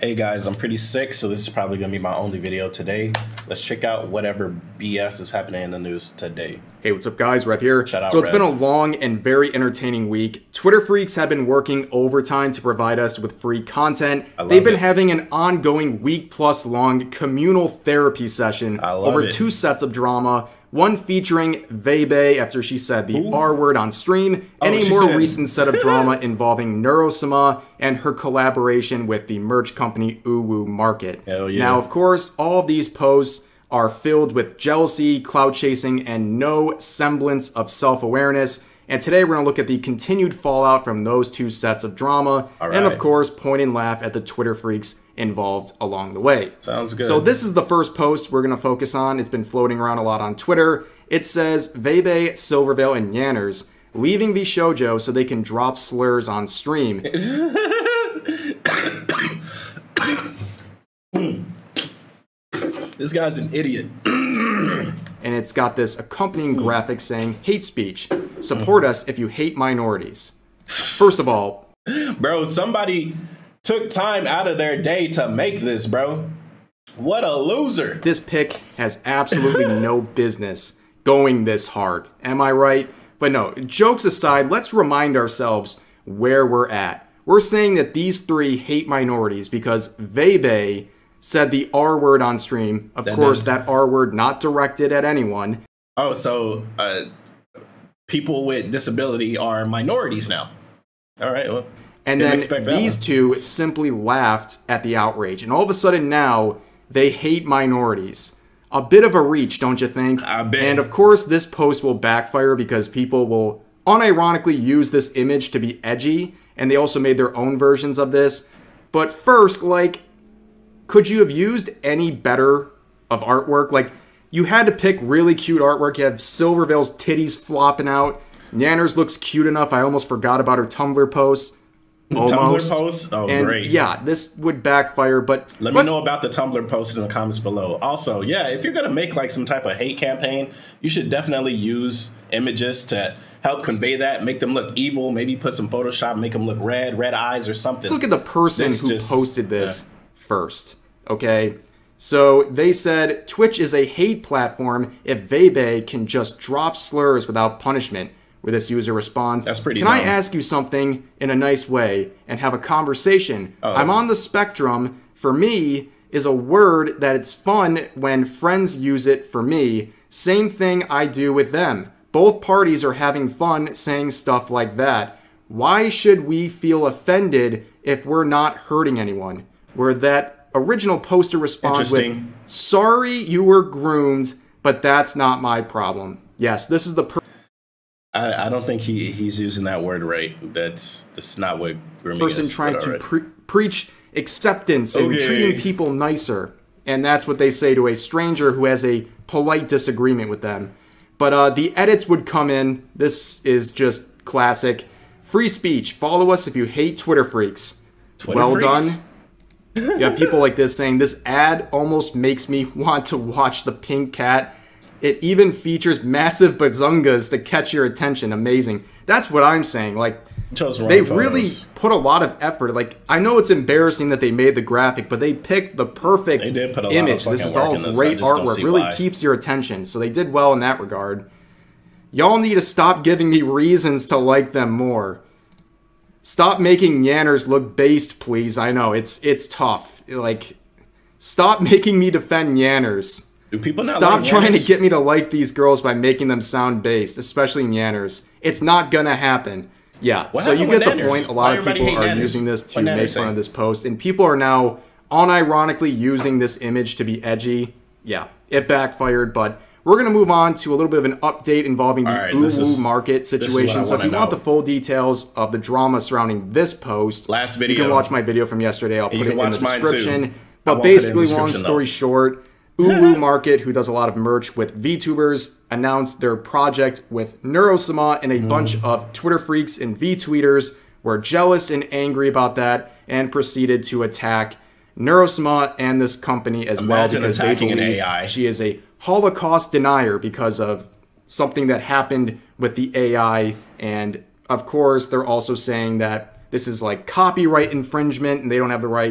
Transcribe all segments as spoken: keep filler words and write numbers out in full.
Hey guys, I'm pretty sick, so this is probably gonna be my only video today. Let's check out whatever B S is happening in the news today. Hey, what's up guys? Rev here. Shout out, so it's Rev. been a long and very entertaining week. Twitter freaks have been working overtime to provide us with free content. I love They've been it. having an ongoing week plus long communal therapy session I love over it. two sets of drama. One featuring Vebe after she said the Ooh. R word on stream, and Oh, a she more said- recent set of drama involving Neurosama and her collaboration with the merch company Uwu Market. Hell yeah. Now, of course, all of these posts are filled with jealousy, cloud chasing, and no semblance of self-awareness. And today we're going to look at the continued fallout from those two sets of drama, All and of right. course, point and laugh at the Twitter freaks involved along the way. Sounds good. So this is the first post we're going to focus on. It's been floating around a lot on Twitter. It says, Vebe, Silvervale, and Yanners leaving the shoujo so they can drop slurs on stream. This guy's an idiot. And it's got this accompanying graphic saying, hate speech. Support us if you hate minorities. First of all, Bro, somebody took time out of their day to make this, bro. What a loser. this pick has absolutely no business going this hard. Am I right? But no, jokes aside, let's remind ourselves where we're at. We're saying that these three hate minorities because Vebe said the R word on stream. Of That course, does- that R word not directed at anyone. Oh, so uh, people with disability are minorities now. All right, well. And Didn't then expect that these one. two simply laughed at the outrage. And all of a sudden now, they hate minorities. A bit of a reach, don't you think? I bet. And of course, this post will backfire because people will unironically use this image to be edgy. And they also made their own versions of this. But first, like, could you have used any better of artwork? Like, you had to pick really cute artwork. You have Silvervale's titties flopping out. Nanners looks cute enough. I almost forgot about her Tumblr posts. Almost. Tumblr post? Oh, and great. yeah, this would backfire, but Let me let's- know about the Tumblr post in the comments below. Also, yeah, if you're going to make like some type of hate campaign, you should definitely use images to help convey that, make them look evil, maybe put some Photoshop, make them look red, red eyes or something. let's look at the person This who just- posted this first, okay? So they said, Twitch is a hate platform if Vebe can just drop slurs without punishment, where this user responds, That's pretty Can I dumb. ask you something in a nice way and have a conversation? Oh. I'm on the spectrum. For me, is a word that it's fun when friends use it for me. Same thing I do with them. Both parties are having fun saying stuff like that. Why should we feel offended if we're not hurting anyone? Where that original poster responds with, Interesting. sorry you were groomed, but that's not my problem. Yes, this is the per- I, I don't think he, he's using that word right. That's that's not what grooming person is. trying but to alright. pre- preach acceptance and Okay. treating people nicer. And that's what they say to a stranger who has a polite disagreement with them. But uh, the edits would come in. This is just classic. Free speech. Follow us if you hate Twitter freaks. Twitter well freaks? done. You have people like this saying, this ad almost makes me want to watch the pink cat. It even features massive bazungas to catch your attention. Amazing. That's what I'm saying. Like, Chose wrong they photos. really put a lot of effort. Like, I know it's embarrassing that they made the graphic, but they picked the perfect They did put a lot of image. This fucking is work all in this. I great just don't artwork. see Really why. keeps your attention. So they did well in that regard. Y'all need to stop giving me reasons to like them more. Stop making Yanners look based, please. I know, it's it's tough. Like, stop making me defend Yanners. Do people not Stop like trying Yanners? to get me to like these girls by making them sound based, especially Yanners. It's not gonna happen. Yeah, What so you happened get with the Nanners? point. A Why lot of everybody people hate are Nanners? using this to What Nanners make say? fun of this post, and people are now unironically using this image to be edgy. Yeah, it backfired, but we're gonna move on to a little bit of an update involving the All right, this Uwu is- market is what I situation. So if wanna you want know. the full details of the drama surrounding this post, Last you video. can watch my video from yesterday. I'll put you it can in watch the mine too. description. I But won't put it in basically, long description, story though. short, Uwu Market, who does a lot of merch with VTubers, announced their project with Neurosama, and a Mm. bunch of Twitter freaks and VTweeters were jealous and angry about that and proceeded to attack Neurosama and this company as well Imagine because they attacking an believe A I. she is a Holocaust denier because of something that happened with the A I. And of course, they're also saying that this is like copyright infringement and they don't have the right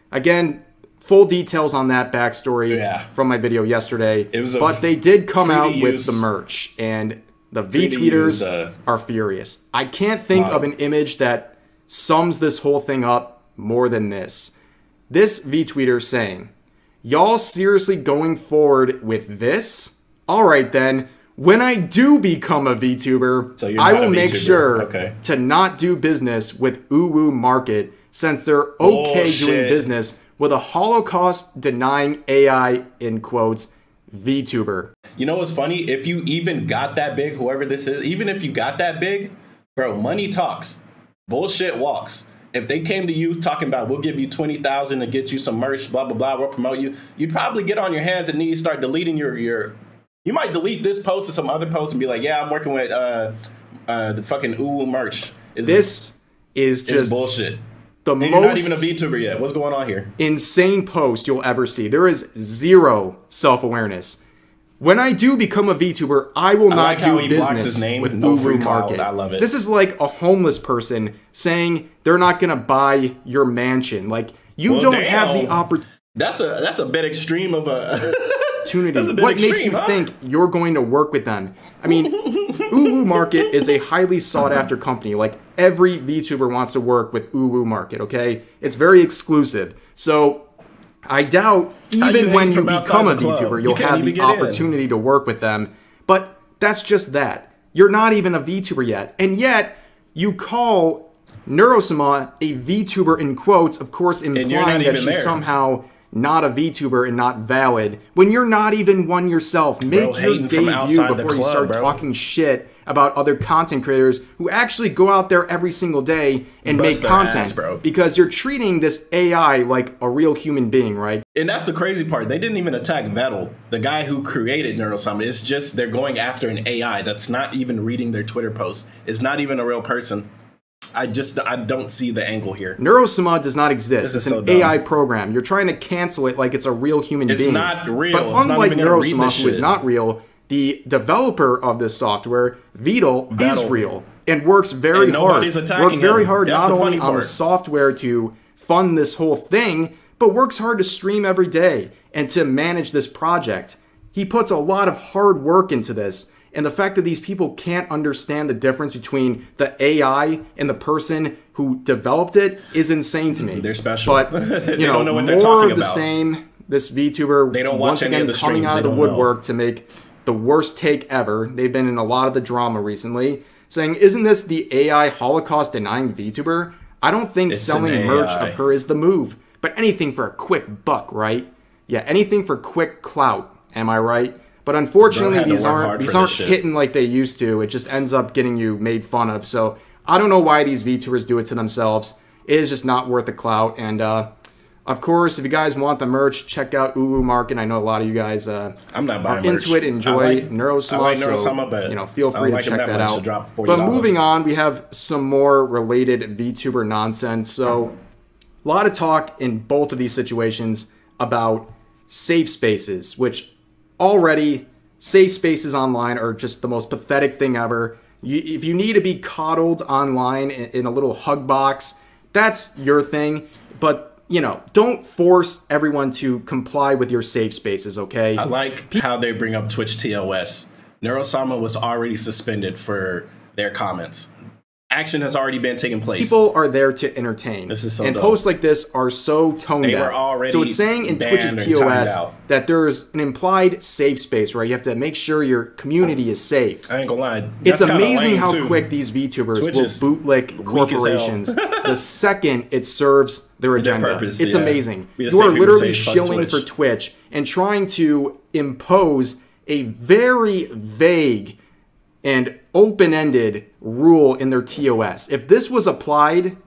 Again, full details on that backstory yeah. from my video yesterday. It was a but they did come out with use, the merch, and the V-tweeters uh, are furious. I can't think wow. of an image that sums this whole thing up more than this. This V-tweeter saying, "Y'all seriously going forward with this? All right then. When I do become a VTuber, so I will make VTuber. sure okay. to not do business with Uwu Market, since they're okay Bullshit. doing business with a Holocaust-denying A I, in quotes, VTuber." You know what's funny? If you even got that big, whoever this is, even if you got that big, bro, money talks. Bullshit walks. If they came to you talking about, we'll give you twenty thousand to get you some merch, blah, blah, blah, we'll promote you, you'd probably get on your hands and knees, start deleting your... your You might delete this post or some other post and be like, yeah, I'm working with uh, uh, the fucking Uwu merch. Is this it, is just bullshit. The and most you're not even a VTuber yet. What's going on here? Insane post you'll ever see. There is zero self-awareness. When I do become a VTuber, I will not like do how he business blocks his name. with No free Uwu clout. Market. I love it. This is like a homeless person saying they're not going to buy your mansion. Like, you well, don't damn. have the opportunity. That's a that's a bit extreme of a... opportunity. What extreme, makes you huh? think you're going to work with them? I mean, Uwu Market is a highly sought after company. Like, every VTuber wants to work with Uwu Market, okay? It's very exclusive. So I doubt even you when you from become a outside the club? VTuber, You you'll can't have even the get in. opportunity to work with them. But that's just that. You're not even a VTuber yet. And yet, you call Neurosama a VTuber in quotes, of course, implying that even she's there. somehow not a VTuber and not valid, when you're not even one yourself. Make Bro, your hating from debut outside the before you club, start bro. talking shit about other content creators who actually go out there every single day and Bust make their content, ass, bro. because you're treating this A I like a real human being, right? And that's the crazy part. They didn't even attack Vettel, the guy who created Neurosama. It's just they're going after an A I that's not even reading their Twitter posts. It's not even a real person. I just I don't see the angle here. Neurosama does not exist. This It's is so an dumb. A I program. You're trying to cancel it like it's a real human It's being. not real. But It's not unlike even gonna read Neurosama, this who is shit. not real, the developer of this software, Vedal, is Vettel. real and works very And hard. nobody's attacking Worked very him. hard That's not the only funny on the part. software to fund this whole thing, but works hard to stream every day and to manage this project. He puts a lot of hard work into this. And the fact that these people can't understand the difference between the A I and the person who developed it is insane to me. They're special. But, They you know, don't know what they're more talking of the about. same. This VTuber, They don't watch once any again, of the coming streams. out of They the don't know. woodwork to make the worst take ever. They've been in a lot of the drama recently, saying, isn't this the A I Holocaust-denying VTuber? I don't think It's selling an merch A I. of her is the move. But anything for a quick buck, right? Yeah, anything for quick clout. Am I right? But unfortunately, Bro had to these work aren't hard these for aren't this shit. hitting like they used to. It just ends up getting you made fun of. So I don't know why these VTubers do it to themselves. It is just not worth the clout. And uh, of course, if you guys want the merch, check out Uwu Market. I know a lot of you guys uh, I'm not are buying into merch. it, enjoy I like, Neurosama. I like so, Neurosama, but you know, feel I don't free like to him check that much out. to drop forty But dollars. moving on, we have some more related VTuber nonsense. So a lot of talk in both of these situations about safe spaces, which already safe spaces online are just the most pathetic thing ever. You, if you need to be coddled online in, in a little hug box, that's your thing. But, you know, don't force everyone to comply with your safe spaces, okay? I like how they bring up Twitch T O S. Neurosama was already suspended for their comments. Action has already been taking place. People are there to entertain. This is so and dumb. posts like this are so tone They deaf. were already So it's saying in banned Twitch's and T O S timed out. that there's an implied safe space where you have to make sure your community is safe. I ain't gonna lie. It's That's kinda amazing lame, how too. quick these VTubers Twitch will is bootlick weak as corporations the second it serves their agenda. purpose, it's yeah. amazing. We You just are say people literally say, "Fuck shilling Twitch." for Twitch and trying to impose a very vague and open-ended rule in their T O S. If this was applied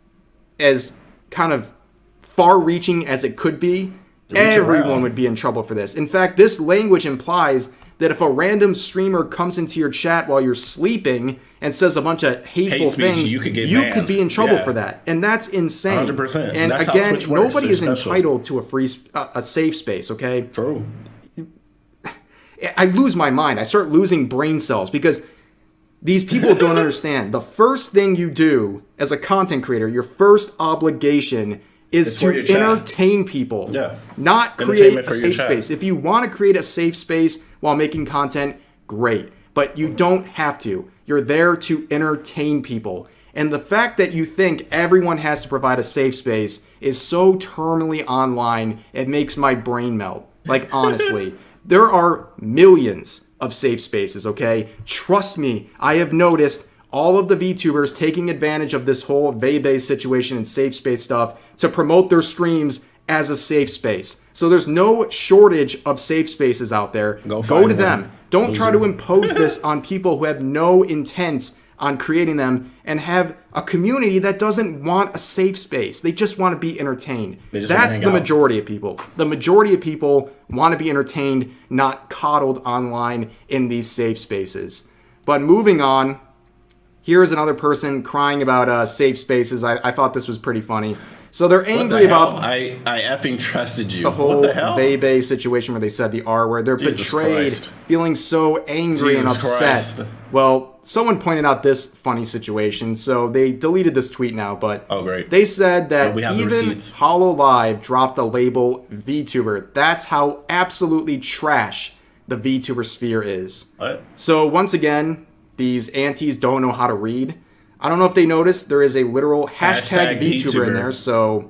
as kind of far-reaching as it could be, everyone around. would be in trouble for this. In fact, this language implies that if a random streamer comes into your chat while you're sleeping and says a bunch of hateful Hate speech, things, you could get banned. be in trouble Yeah. for that. And that's insane. one hundred percent. And That's how again, Twitch works. nobody They're is special. entitled to a free, sp- a a safe space, okay? True. I lose my mind. I start losing brain cells because these people don't understand. The first thing you do as a content creator, your first obligation is It's for to your chat. entertain people, Yeah. not create Entertainment a for your safe chat. space. If you want to create a safe space while making content, great. But you don't have to. You're there to entertain people. And the fact that you think everyone has to provide a safe space is so terminally online, it makes my brain melt. Like, honestly, there are millions of safe spaces, okay? Trust me, I have noticed all of the VTubers taking advantage of this whole Vebe situation and safe space stuff to promote their streams as a safe space. So there's no shortage of safe spaces out there. Go Go find to one. them. Don't Loser. try to impose this on people who have no intent on creating them and have a community that doesn't want a safe space. They just want to be entertained. They just wanna That's hang the out. majority of people. The majority of people want to be entertained, not coddled online in these safe spaces. But moving on, here's another person crying about uh, safe spaces. I, I thought this was pretty funny. So they're What the angry hell? about I, I effing trusted you. the whole what the hell? Bebe situation where they said the R word. They're Jesus betrayed, Christ. feeling so angry and Jesus upset. Christ. Well, someone pointed out this funny situation, so they deleted this tweet now, but Oh, great. they said that Oh, we have the even receipts. Hollow Live dropped the label VTuber. That's how absolutely trash the VTuber sphere is. What? So once again, these antis don't know how to read. I don't know if they noticed, there is a literal hashtag, Hashtag VTuber in VTuber. there, so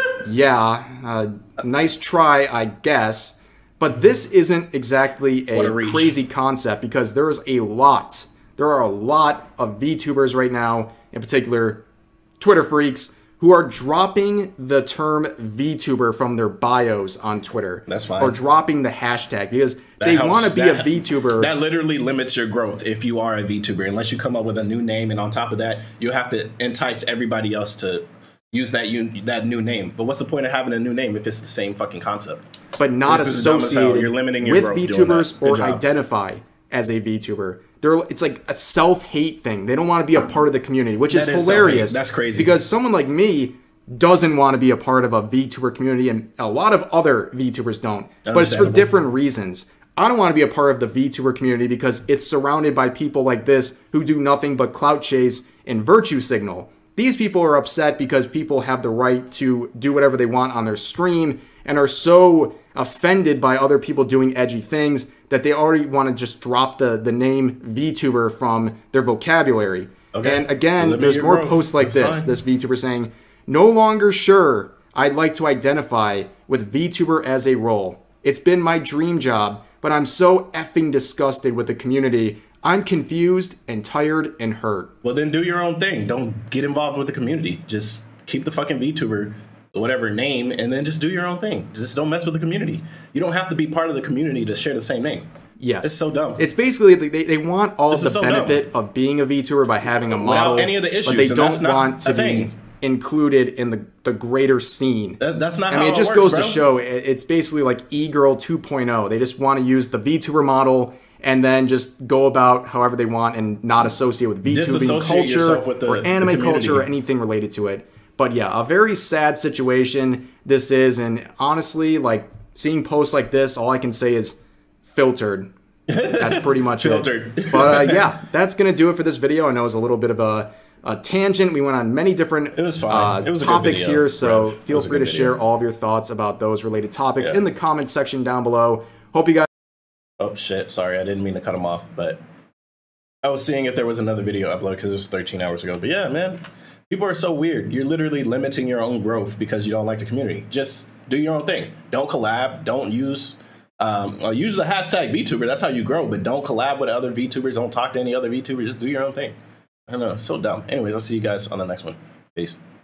yeah, uh, nice try, I guess. But this isn't exactly What a, a reach. crazy concept because there's a lot, there are a lot of VTubers right now, in particular Twitter freaks, who are dropping the term VTuber from their bios on Twitter. That's fine. Or dropping the hashtag because they helps. want to be That- a VTuber. That literally limits your growth if you are a VTuber. Unless you come up with a new name, and on top of that, you have to entice everybody else to use that un- that new name. But what's the point of having a new name if it's the same fucking concept? but not This is dumb as hell. associated You're limiting your with growth doing VTubers that. Good or job. identify as a VTuber. They're, it's like a self-hate thing. They don't want to be a part of the community, which is That is hilarious. self-hate. That's crazy. Because someone like me doesn't want to be a part of a VTuber community, and a lot of other VTubers don't. But it's for Understandable. different reasons. I don't want to be a part of the VTuber community because it's surrounded by people like this who do nothing but clout chase and virtue signal. These people are upset because people have the right to do whatever they want on their stream and are so offended by other people doing edgy things that they already want to just drop the, the name VTuber from their vocabulary. Okay. And again, Limit there's your more growth. posts like That's this. fine. This VTuber saying, no longer sure I'd like to identify with VTuber as a role. It's been my dream job, but I'm so effing disgusted with the community. I'm confused and tired and hurt. Well, then do your own thing. Don't get involved with the community. Just keep the fucking VTuber, whatever name, and then just do your own thing. Just don't mess with the community. You don't have to be part of the community to share the same name. Yes. It's so dumb. It's basically, they, they want all of This the is so benefit of being a VTuber by having a Without model, any of the but issues, they and don't that's not want to a be thing. included in the, the greater scene. That- that's not I how mean, it it just works, goes bro. to show it, it's basically like e-girl two point oh. They just want to use the VTuber model and then just go about however they want and not associate with VTubing Disassociate culture yourself with the- or the anime community. culture or anything related to it. But yeah, a very sad situation this is, and honestly, like seeing posts like this, all I can say is filtered. That's pretty much Filtered. it. But uh, yeah, that's gonna do it for this video. I know it was a little bit of a, a tangent. We went on many different It was fine. uh, It was a good topics video, here, so Rev. It feel was a free to good share video. all of your thoughts about those related topics Yeah. in the comments section down below. Hope you guys. Oh shit! Sorry, I didn't mean to cut him off, but I was seeing if there was another video upload because it was thirteen hours ago. But yeah, man, people are so weird. You're literally limiting your own growth because you don't like the community. Just do your own thing. Don't collab. Don't use um, uh, use the hashtag VTuber. That's how you grow. But don't collab with other VTubers. Don't talk to any other VTubers. Just do your own thing. I don't know. So dumb. Anyways, I'll see you guys on the next one. Peace.